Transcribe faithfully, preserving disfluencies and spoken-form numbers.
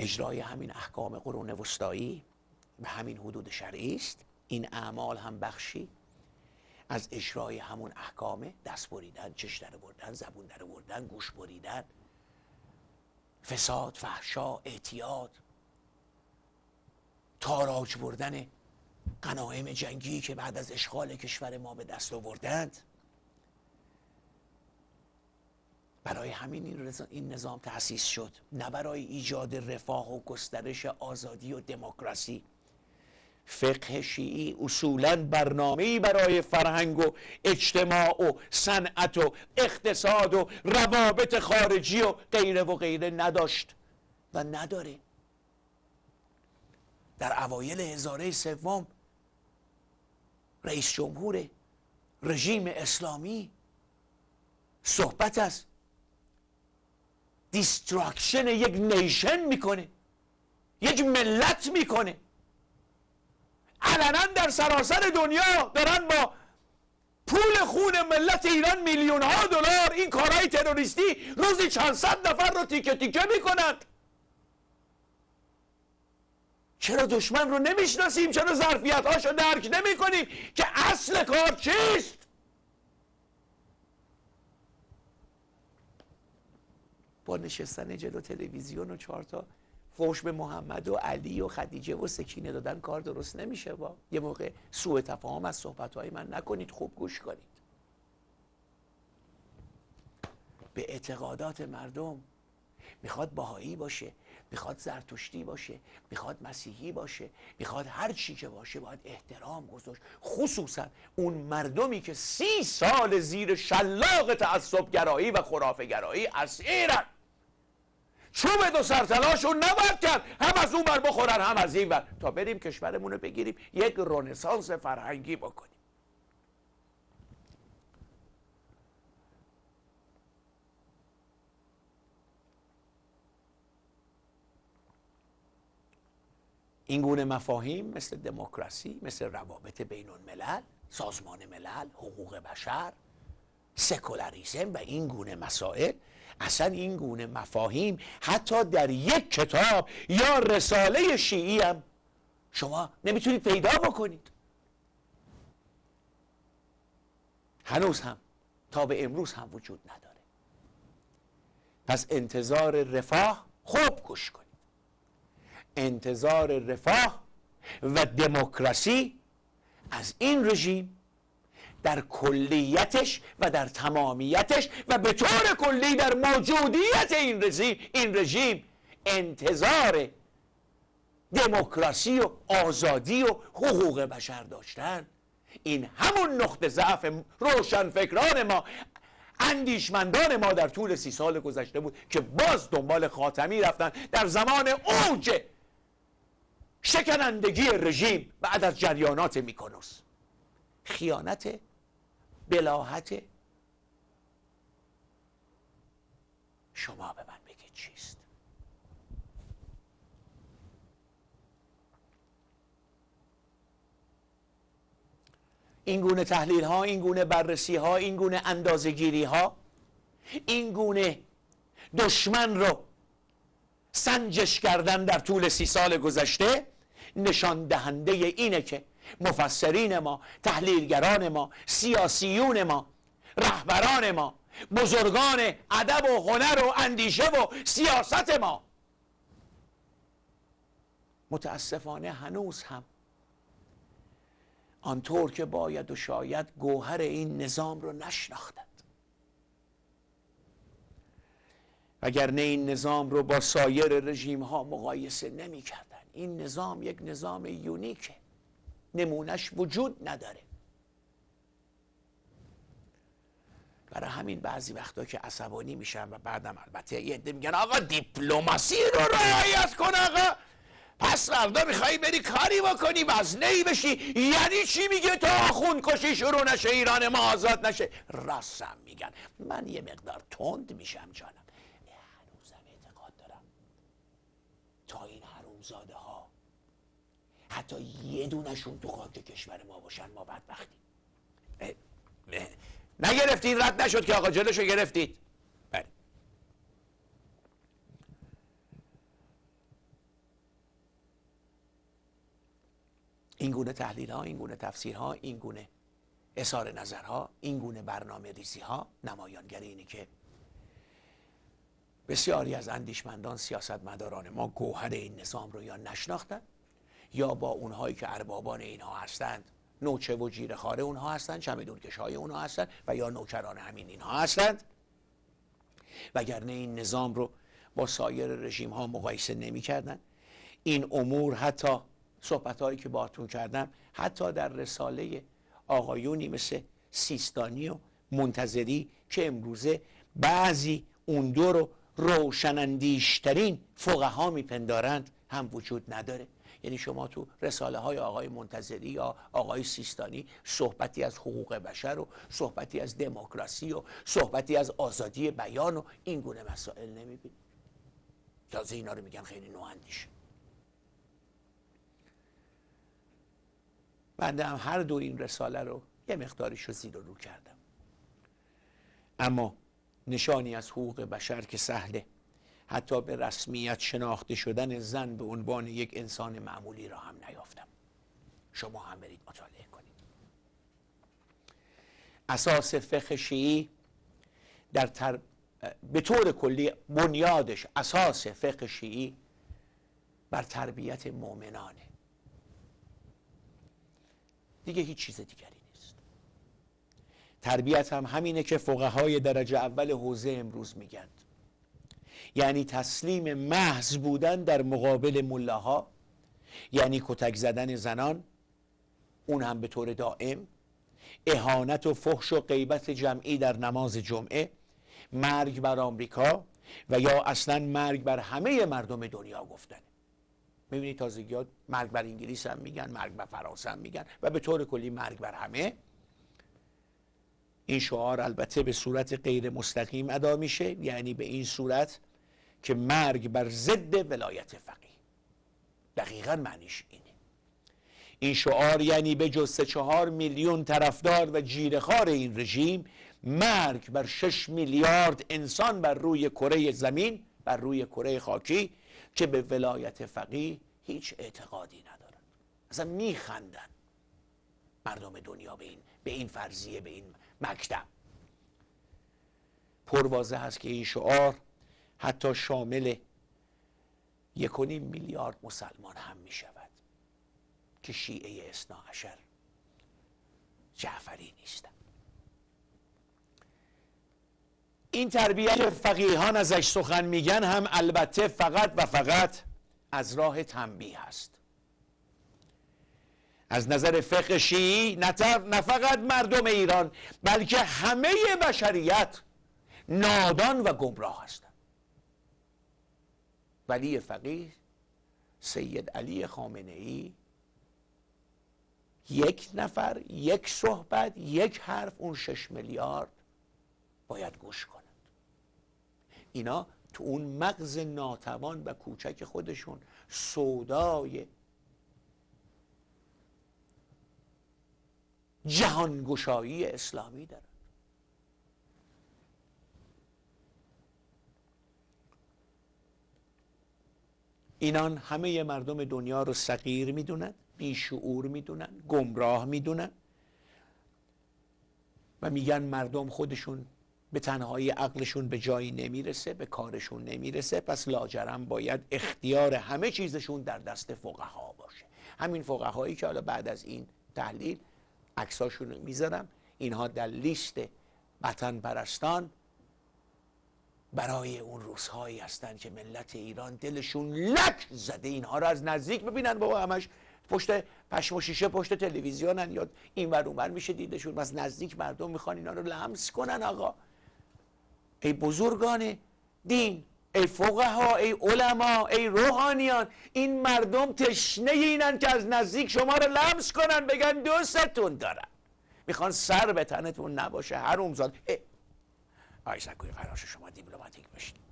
اجرای همین احکام قرون وسطایی به همین حدود شرعی است. این اعمال هم بخشی از اجرای همون احکامه. دست بریدن، چش در بردن، زبون در بردن، گوش بریدن، فساد، فحشا، اعتیاد، تاراج بردن غنایم جنگی که بعد از اشغال کشور ما به دست آوردند. برای همین این نظام تأسیس شد، نه برای ایجاد رفاه و گسترش آزادی و دموکراسی. فقه شیعی اصولاً برنامه‌ای برای فرهنگ و اجتماع و صنعت و اقتصاد و روابط خارجی و غیره و غیره نداشت و نداره. در اوایل هزاره سوم رئیس جمهور رژیم اسلامی صحبت از دیستراکشن یک نیشن میکنه، یک ملت میکنه. علنا در سراسر دنیا دارن با پول خون ملت ایران میلیون ها دلار این کارهای تروریستی روزی چند صد نفر رو تیکه تیکه میکنند. چرا دشمن رو نمیشناسیم؟ چرا ظرفیت هاشو درک نمی کنیم که اصل کار چیست؟ با نشستن جلو تلویزیون و چهار تا فوش به محمد و علی و خدیجه و سکینه دادن کار درست نمیشه. با یه موقع سوء تفاهم از صحبتهای من نکنید، خوب گوش کنید. به اعتقادات مردم میخواد بهایی باشه، میخواد زرتشتی باشه، میخواد مسیحی باشه، میخواد هر چی که باشه باید احترام گذاشت. خصوصا اون مردمی که سی سال زیر شلاق تعصبگرایی و خرافه‌گرایی اسیرن. چوب دو سرتلاشون نباید کرد، هم از اون بر بخورن هم از این بر، تا بریم کشورمون رو بگیریم یک رنسانس فرهنگی بکنیم. این گونه مفاهیم مثل دموکراسی، مثل روابط بین الملل، سازمان ملل، حقوق بشر، سکولاریسم و این گونه مسائل، اصلا این گونه مفاهیم حتی در یک کتاب یا رساله شیعی هم شما نمیتونید پیدا بکنید. هنوز هم تا به امروز هم وجود نداره. پس انتظار رفاه، خوب گوش کنید، انتظار رفاه و دموکراسی از این رژیم در کلیتش و در تمامیتش و به طور کلی در موجودیت این رژیم این رژیم انتظار دموکراسی و آزادی و حقوق بشر داشتن. این همون نقطه ضعف روشنفکران ما، اندیشمندان ما در طول سی سال گذشته بود که باز دنبال خاتمی رفتن در زمان اوج شکنندگی رژیم بعد از جریانات میکنوس. خیانت، بلاهت. شما به من بگید چیست؟ این گونه تحلیل ها، این گونه بررسی ها، این گونه اندازه‌گیری ها، این گونه دشمن رو سنجش کردن در طول سی سال گذشته نشان دهنده اینه که مفسرین ما، تحلیلگران ما، سیاسیون ما، رهبران ما، بزرگان ادب و هنر و اندیشه و سیاست ما متاسفانه هنوز هم آنطور که باید و شاید گوهر این نظام رو نشناختند. وگرنه این نظام رو با سایر رژیم ها مقایسه نمی کردن. این نظام یک نظام یونیکه، نمونش وجود نداره. برای همین بعضی وقتا که عصبانی میشن و بعدم البته یه عده میگن آقا دیپلماسی رو رعایت کن آقا، پس فردا میخوایی بری کاری بکنی وزنه‌ای بشی، یعنی چی میگه تا خونکشی شروع نشه ایران ما آزاد نشه؟ راستم میگن. من یه مقدار تند میشم جانم. هنوزم اعتقاد دارم تا این حرومزاده ها حتی یه دونشون تو خاک کشور ما باشن ما بدبختیم. نگرفتید؟ رد نشد که آقا جلوشو گرفتید. بله. این گونه تحلیل ها، این گونه تفسیرها، این گونه اظهار نظرها، این گونه برنامه ریزی ها نمایانگر اینه که بسیاری از اندیشمندان، سیاستمداران ما گوهر این نظام رو یا نشناختن یا با اونهایی که اربابان اینها هستند نوچه و جیره خاره اونها هستند، چمدونکش های اونها هستند و یا نوکران همین اینها هستند، وگرنه این نظام رو با سایر رژیم ها مقایسه نمی کردن. این امور حتی صحبت هایی که باهاتون کردم حتی در رساله آقایونی مثل سیستانی و منتظری که امروزه بعضی اون دو رو روشنندیشترین فقها میپندارند هم وجود نداره. یعنی شما تو رساله های آقای منتظری یا آقای سیستانی صحبتی از حقوق بشر و صحبتی از دموکراسی و صحبتی از آزادی بیان و این گونه مسائل نمیبینید. تازه اینا رو میگن خیلی نواندیشه. بنده هم هر دو این رساله رو یه مقداریش رو زیر و رو کردم، اما نشانی از حقوق بشر که سهله حتی به رسمیت شناخته شدن زن به عنوان یک انسان معمولی را هم نیافتم. شما هم برید مطالعه کنید. اساس فقه شیعی در تر... به طور کلی بنیادش، اساس فقه شیعی بر تربیت مؤمنانه، دیگه هیچ چیز دیگری نیست. تربیت هم همینه که فقهای درجه اول حوزه امروز میگن، یعنی تسلیم محض بودن در مقابل ملاها، یعنی کتک زدن زنان، اون هم به طور دائم، اهانت و فحش و غیبت جمعی در نماز جمعه، مرگ بر آمریکا و یا اصلا مرگ بر همه مردم دنیا گفتن. میبینید تازگیات مرگ بر انگلیس هم میگن، مرگ بر فرانسه هم میگن و به طور کلی مرگ بر همه. این شعار البته به صورت غیر مستقیم ادا میشه، یعنی به این صورت که مرگ بر ضد ولایت فقیه. دقیقاً معنیش اینه. این شعار یعنی به جز سه چهار میلیون طرفدار و جیره‌خوار این رژیم، مرگ بر شش میلیارد انسان بر روی کره زمین، بر روی کره خاکی که به ولایت فقیه هیچ اعتقادی ندارن. اصلا میخندن مردم دنیا به این به این فرضیه، به این مکتب. پرواضح هست که این شعار حتی شامل یک و نیم میلیارد مسلمان هم می شود که شیعه اثنا عشر جعفری نیستن. این تربیت فقیهان ازش سخن میگن هم البته فقط و فقط از راه تنبیه هست. از نظر فقه شیعی نه فقط مردم ایران بلکه همه بشریت نادان و گمراه هستند. ولی فقیه سید علی خامنه ای یک نفر، یک صحبت، یک حرف، اون شش میلیارد باید گوش کنند. اینا تو اون مغز ناتوان و کوچک خودشون سودای جهانگشایی اسلامی دارن. اینان همه مردم دنیا رو صغیر میدونن، بیشعور میدونن، گمراه میدونن و میگن مردم خودشون به تنهایی عقلشون به جایی نمیرسه، به کارشون نمیرسه، پس لاجرم باید اختیار همه چیزشون در دست فقها باشه. همین فقهایی که حالا بعد از این تحلیل عکساشون رو میذارم، اینها در لیست وطن پرستان برای اون روزهایی هستن که ملت ایران دلشون لک زده اینها رو از نزدیک ببینن. بابا همش پشت پشم و شیشه پشت تلویزیونن یا این ور اون ور میشه دیدشون، از نزدیک مردم میخوان اینا رو لمس کنن. آقا ای بزرگان دین، ای فقها، ای علما، ای روحانیان، این مردم تشنه اینن که از نزدیک شما رو لمس کنن، بگن دوستتون دارن، میخوان سر به تنتون نباشه. هر اومزاد آی سکوی فراش شما دیپلماتیک باشید.